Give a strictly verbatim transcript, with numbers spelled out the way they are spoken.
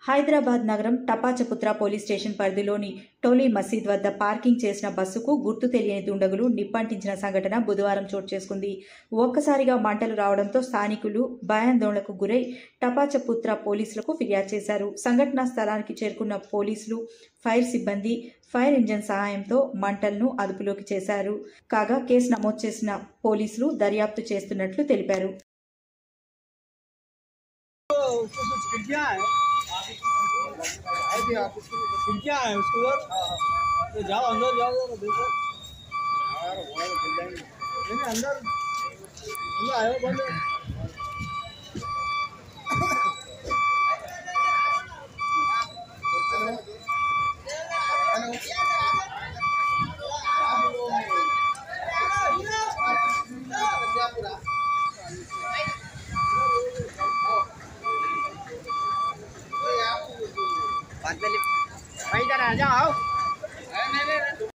హైదరాబాద్ నగరం టపాచపుత్ర police station పరిధిలోని టోలీ మసీద్ వద్ద పార్కింగ్ చేసిన బస్సుకు గుర్తు తెలియని దుండగులు నిప్పంటించిన సంఘటన బుధవారం చోటు చేసుకుంది. ఒక్కసారిగా మంటలు రావడంతో స్థానికులు భయాందోళనకు గురై టపాచపుత్ర పోలీసులకు ఫిర్యాదు చేశారు. సంఘటనా స్థలానికి చేరుకున్న పోలీసులు, ఫైర్ సిబ్బంది ఫైర్ ఇంజన్ సహాయంతో మంటలను అదుపులోకి చేశారు. కాగా కేసు నమోదు చేసిన పోలీసులు దర్యాప్తు చేస్తున్నట్లు తెలిపారు. क्या है उसके उधर तो जाओ अंदर जाओ देखो नहीं अंदर अंदर आयो बंद भाई इधर आ जाओ।